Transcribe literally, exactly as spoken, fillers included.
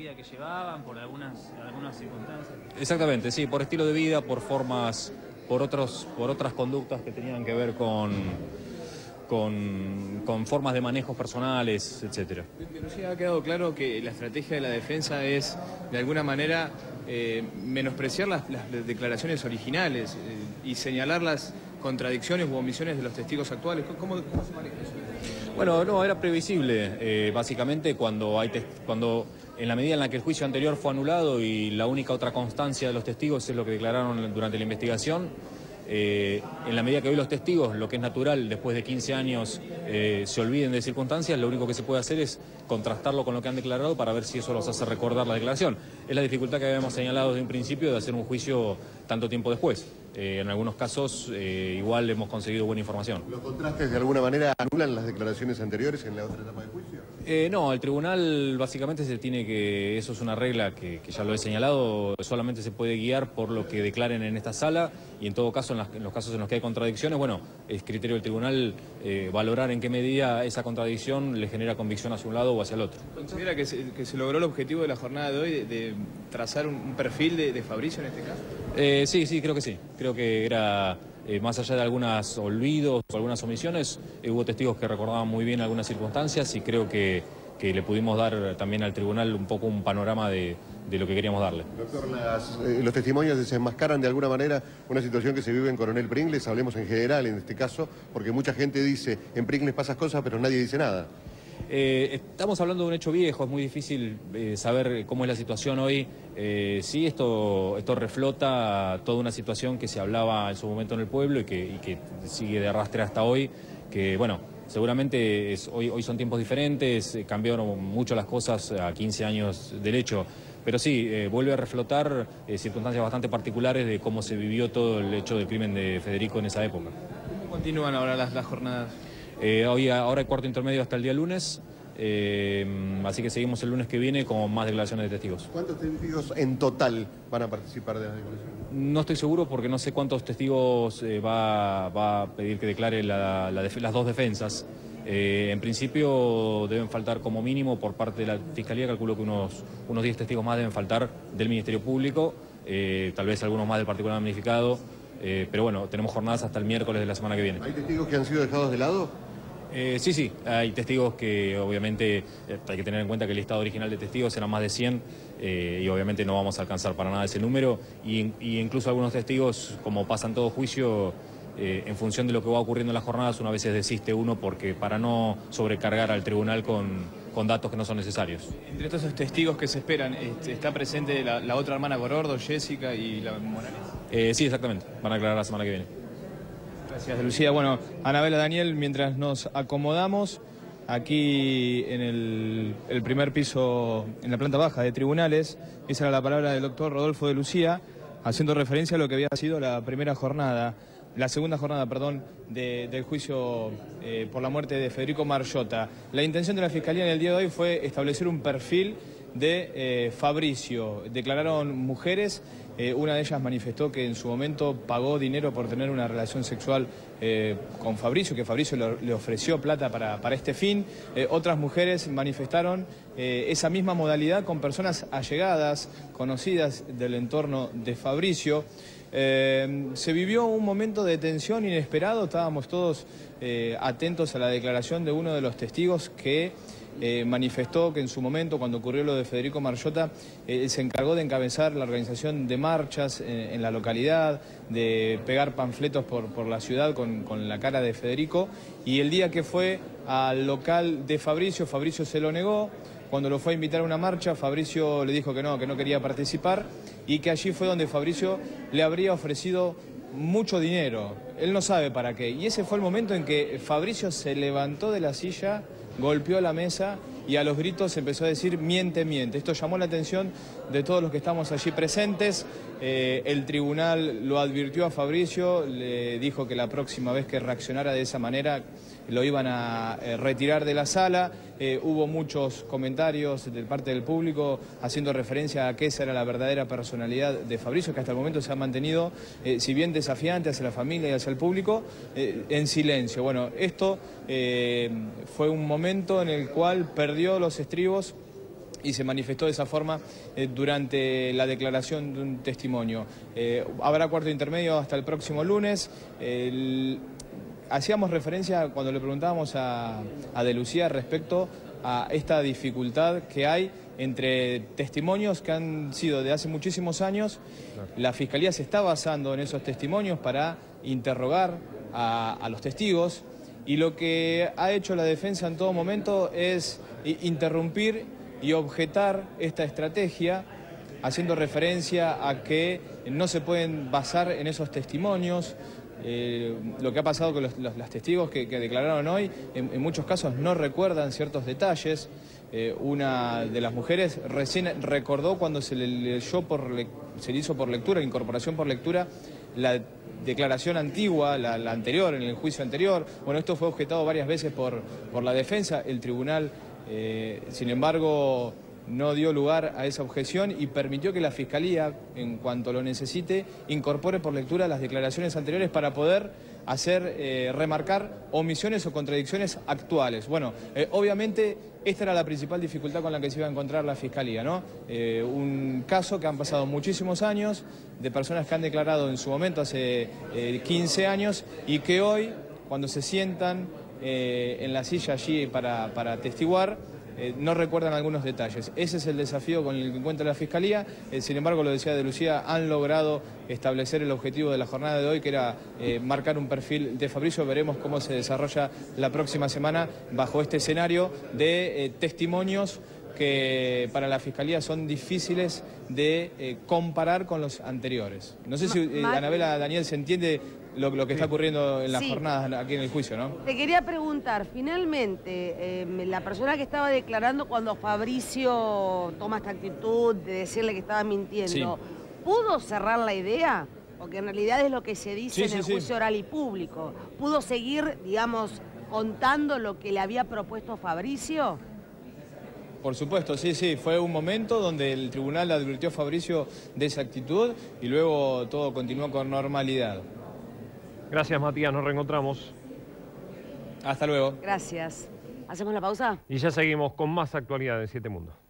vida que llevaban, por algunas, algunas circunstancias. Exactamente, sí, por estilo de vida, por formas, por otros, por otras conductas que tenían que ver con, con, con formas de manejos personales, etcétera. Lucía, ha quedado claro que la estrategia de la defensa es, de alguna manera, eh, menospreciar las, las declaraciones originales eh, y señalar las contradicciones u omisiones de los testigos actuales. ¿Cómo, cómo se maneja eso? Bueno, no, era previsible, eh, básicamente cuando, hay cuando en la medida en la que el juicio anterior fue anulado y la única otra constancia de los testigos es lo que declararon durante la investigación, eh, en la medida que hoy los testigos, lo que es natural, después de quince años eh, se olviden de circunstancias, lo único que se puede hacer es contrastarlo con lo que han declarado para ver si eso los hace recordar la declaración. Es la dificultad que habíamos señalado desde un principio de hacer un juicio tanto tiempo después. Eh, en algunos casos eh, igual hemos conseguido buena información. ¿Los contrastes de alguna manera anulan las declaraciones anteriores en la otra etapa de juicio? Eh, no, el tribunal básicamente se tiene que, eso es una regla que, que ya lo he señalado, solamente se puede guiar por lo que declaren en esta sala y en todo caso en, las, en los casos en los que hay contradicciones, bueno, es criterio del tribunal eh, valorar en qué medida esa contradicción le genera convicción hacia un lado o hacia el otro. ¿Considera que se, que se logró el objetivo de la jornada de hoy de, de trazar un, un perfil de, de Fabricio en este caso? Eh, sí, sí, creo que sí. Creo que era, eh, más allá de algunos olvidos o algunas omisiones, eh, hubo testigos que recordaban muy bien algunas circunstancias y creo que, que le pudimos dar también al tribunal un poco un panorama de, de lo que queríamos darle. Doctor, las, eh, los testimonios desenmascaran de alguna manera una situación que se vive en Coronel Pringles, hablemos en general en este caso, porque mucha gente dice, en Pringles pasan cosas pero nadie dice nada. Eh, estamos hablando de un hecho viejo, es muy difícil eh, saber cómo es la situación hoy. Eh, sí, esto, esto reflota toda una situación que se hablaba en su momento en el pueblo y que, y que sigue de arrastre hasta hoy, que bueno, seguramente es, hoy, hoy son tiempos diferentes, eh, cambiaron mucho las cosas a quince años del hecho, pero sí, eh, vuelve a reflotar eh, circunstancias bastante particulares de cómo se vivió todo el hecho del crimen de Federico en esa época. ¿Cómo continúan ahora las, las jornadas? Eh, hoy, ahora hay cuarto intermedio hasta el día lunes, eh, así que seguimos el lunes que viene con más declaraciones de testigos. ¿Cuántos testigos en total van a participar de las declaraciones? No estoy seguro porque no sé cuántos testigos eh, va, va a pedir que declare la, la las dos defensas. Eh, en principio deben faltar como mínimo por parte de la Fiscalía, calculo que unos, unos diez testigos más deben faltar del Ministerio Público, eh, tal vez algunos más del particular damnificado. Eh, pero bueno, tenemos jornadas hasta el miércoles de la semana que viene. ¿Hay testigos que han sido dejados de lado? Eh, sí, sí, hay testigos que obviamente eh, hay que tener en cuenta que el listado original de testigos era más de cien eh, y obviamente no vamos a alcanzar para nada ese número y, y incluso algunos testigos, como pasa en todo juicio, eh, en función de lo que va ocurriendo en las jornadas, una vez desiste uno porque para no sobrecargar al tribunal con, con datos que no son necesarios. Entre todos esos testigos que se esperan, ¿está presente la, la otra hermana Gorordo, Jessica y la Morales? Eh, sí, exactamente, van a aclarar la semana que viene. Gracias, Lucía. Bueno, Anabela, Daniel, mientras nos acomodamos aquí en el, el primer piso, en la planta baja de tribunales, esa era la palabra del doctor Rodolfo de Lucía, haciendo referencia a lo que había sido la primera jornada, la segunda jornada, perdón, de, del juicio eh, por la muerte de Federico Marjota. La intención de la Fiscalía en el día de hoy fue establecer un perfil de eh, Fabricio. Declararon mujeres, eh, una de ellas manifestó que en su momento pagó dinero por tener una relación sexual eh, con Fabricio, que Fabricio le, le ofreció plata para, para este fin. Eh, otras mujeres manifestaron eh, esa misma modalidad con personas allegadas, conocidas del entorno de Fabricio. Eh, se vivió un momento de tensión inesperado, estábamos todos eh, atentos a la declaración de uno de los testigos que eh, manifestó que en su momento, cuando ocurrió lo de Federico Marjota, eh, se encargó de encabezar la organización de marchas en, en la localidad, de pegar panfletos por, por la ciudad con, con la cara de Federico, y el día que fue al local de Fabricio, Fabricio se lo negó. Cuando lo fue a invitar a una marcha, Fabricio le dijo que no, que no quería participar y que allí fue donde Fabricio le habría ofrecido mucho dinero. Él no sabe para qué. Y ese fue el momento en que Fabricio se levantó de la silla, golpeó la mesa y a los gritos empezó a decir miente, miente. Esto llamó la atención de todos los que estamos allí presentes. Eh, el tribunal lo advirtió a Fabricio, le dijo que la próxima vez que reaccionara de esa manera lo iban a eh, retirar de la sala. Eh, hubo muchos comentarios de parte del público haciendo referencia a que esa era la verdadera personalidad de Fabricio, que hasta el momento se ha mantenido, eh, si bien desafiante hacia la familia y hacia el público, eh, en silencio. Bueno, esto eh, fue un momento en el cual perdió los estribos y se manifestó de esa forma eh, durante la declaración de un testimonio. Eh, habrá cuarto intermedio hasta el próximo lunes. El, hacíamos referencia cuando le preguntábamos a, a De Lucía respecto a esta dificultad que hay entre testimonios que han sido de hace muchísimos años. La Fiscalía se está basando en esos testimonios para interrogar a, a los testigos, y lo que ha hecho la defensa en todo momento es interrumpir y objetar esta estrategia, haciendo referencia a que no se pueden basar en esos testimonios. Eh, lo que ha pasado con los, los, los testigos que, que declararon hoy, en, en muchos casos no recuerdan ciertos detalles. Eh, una de las mujeres recién recordó cuando se le leyó por le, se le hizo por lectura, incorporación por lectura, la declaración antigua, la, la anterior, en el juicio anterior. Bueno, esto fue objetado varias veces por, por la defensa. El tribunal, eh, sin embargo, no dio lugar a esa objeción y permitió que la Fiscalía, en cuanto lo necesite, incorpore por lectura las declaraciones anteriores para poder hacer eh, remarcar omisiones o contradicciones actuales. Bueno, eh, obviamente esta era la principal dificultad con la que se iba a encontrar la Fiscalía, ¿no? Eh, un caso que han pasado muchísimos años, de personas que han declarado en su momento hace eh, quince años, y que hoy, cuando se sientan eh, en la silla allí para, para atestiguar, Eh, no recuerdan algunos detalles. Ese es el desafío con el que encuentra la Fiscalía. Eh, sin embargo, lo decía De Lucía, han logrado establecer el objetivo de la jornada de hoy, que era eh, marcar un perfil de Fabricio. Veremos cómo se desarrolla la próxima semana bajo este escenario de eh, testimonios que para la Fiscalía son difíciles de eh, comparar con los anteriores. No sé si eh, Anabela, Daniel, se entiende lo, lo que está ocurriendo en las sí. jornadas aquí en el juicio, ¿no? Te quería preguntar, finalmente, eh, la persona que estaba declarando cuando Fabricio toma esta actitud de decirle que estaba mintiendo, sí. ¿pudo cerrar la idea? Porque en realidad es lo que se dice sí, en sí, el juicio sí. oral y público. ¿Pudo seguir, digamos, contando lo que le había propuesto Fabricio? Por supuesto, sí, sí. Fue un momento donde el tribunal advirtió a Fabricio de esa actitud y luego todo continuó con normalidad. Gracias, Matías. Nos reencontramos. Hasta luego. Gracias. ¿Hacemos la pausa? Y ya seguimos con más actualidad en Siete Mundos.